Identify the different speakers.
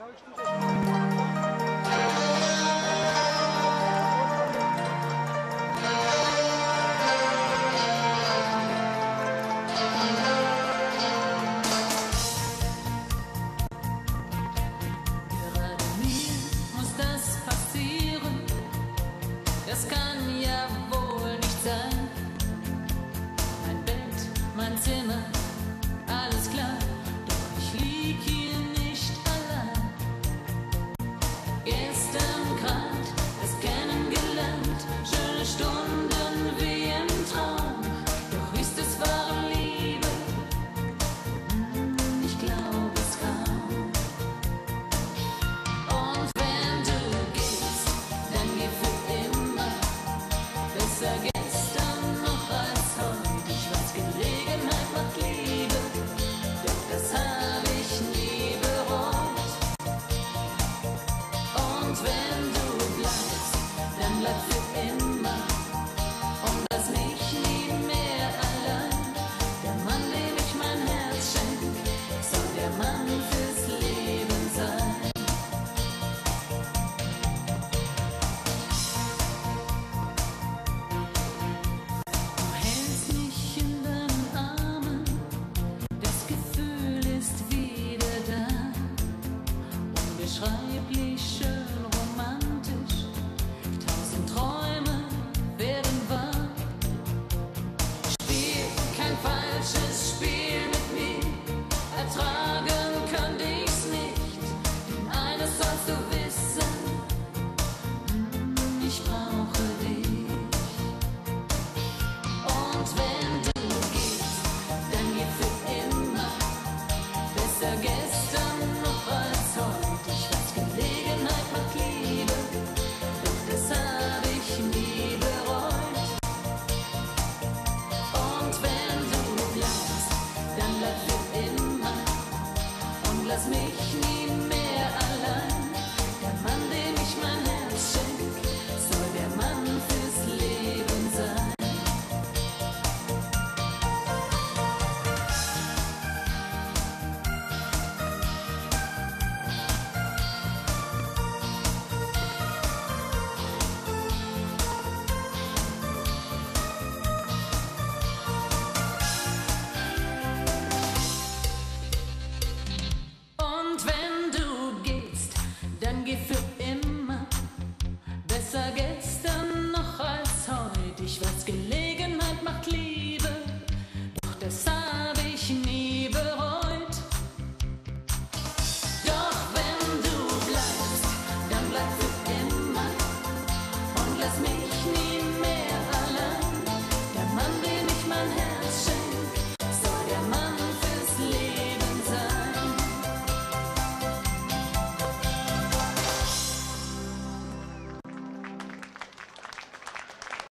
Speaker 1: Gerade mir muss das passieren, das kann ja wohl nicht sein. Mein Bett, mein Zimmer, alles klar, doch ich lieg hier nicht allein. Gestern grad erst kennengelernt, schöne Stunden wie im Traum. Doch ist es wahre Liebe? Ich glaub es kaum. Und wenn du gehst, dann geh für immer. Besser gestern noch als heute. Ich weiß, Gelegenheit macht Liebe, doch das hab ich nie bereut. Und wenn du bleibst, dann bleib für immer und lass mich nie mehr allein. Der Mann, dem ich mein Herz schenk, soll der Mann fürs Leben sein. Du hältst mich in deinen Armen, das Gefühl ist wieder da. Unbeschreiblich schön romantisch, 1000 Träume werden wahr. Spiel kein falsches Spiel mit mir, ertragen könnte ich's nicht. Denn eines sollst du wissen, ich brauche dich. Und wenn du gehst, dann geh für immer. Besser gestern noch als heute. Ich weiß, Gelegenheit macht Liebe, doch das hab ich nie bereut. Und wenn du bleibst, dann bleib für immer und lass mich nie mehr allein. Der Mann, dem ich mein